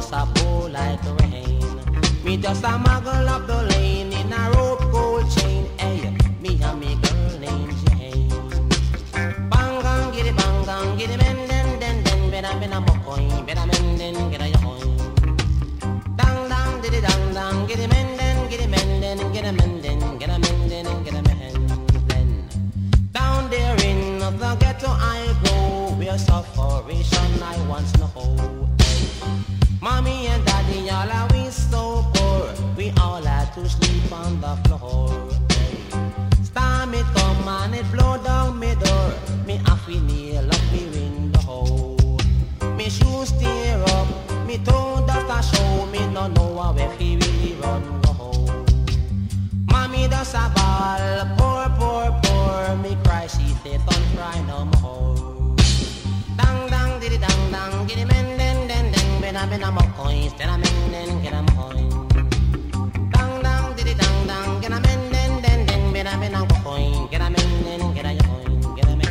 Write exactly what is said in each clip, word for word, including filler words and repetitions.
just a pour like rain. Me just a muggle up the lane in a rope gold chain. Hey, me and me girl named Jane. Bang gang, get it bang gang, get it men den den den. Better men a mocoin, better men den get a yoin. Dang dang, did it dang dang, get it men den, get it men den, get a men den, get a men den, get a men den. Down there in the ghetto I go, where sufferation I once know. Mommy and daddy, all are we so poor. We all had to sleep on the floor. Storm it come and it blow down me door. Me half in nail up me window. Me shoes tear up, me toe dust a show. Me no know where he really run go. Mommy does a ball, poor, poor, poor. Me cry, she say don't cry no more. Dang dang diddy dang dang, giddy men den den den. Better men a more coins, better men den get a coin. Dang dang diddy dang dang, get a men den den den. Better men a more coin, get a men den get a coin, get a men.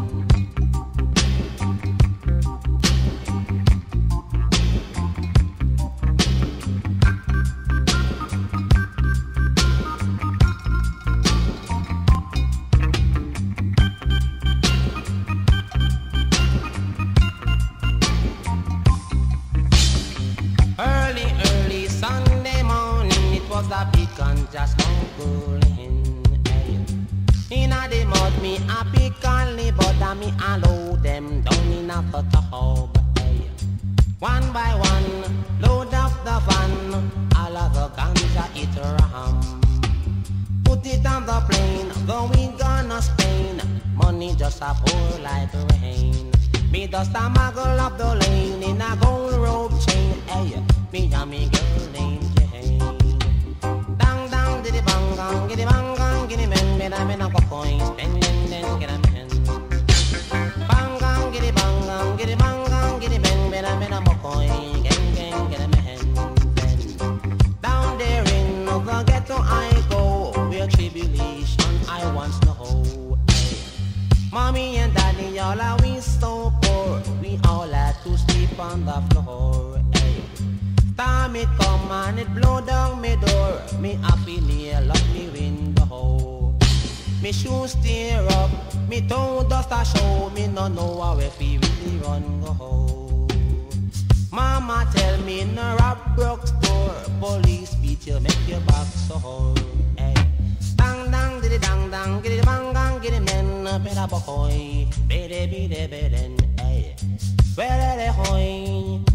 Early, early Sunday morning, it was a big and just cooling. In a the mud, me a pick only, but a me a load them down in a tub. One by one, load up the van, all of the ganja it ram. Put it on the plane, go we gonna Spain. Money just a pour like rain. Me just a muggle up the lane in a gold rope chain. Hey, me and me girl named Jane. Dang dang diddy bang gang, giddy bang gang, giddy men, better men a go coins, spend den den get a men. Bang gang, giddy bang gang, giddy bang gang, giddy men, better men a go coin, gang gang get a men. Down there in the ghetto I go, where tribulation I once know. Mommy and daddy, all are we so poor. We all had to sleep on the floor. Hey. Storm it come and it blow down me door. Me happy nail up me window. Me shoes tear up, me toe dust a show. Me no know where we really run go. Mama tell me in a rob broke store, police beat you, make your back sore. Hey. Dang dang diddy dang dang, giddy bang gang, giddy men. Better boy, better be the better, hey. Better the hoy.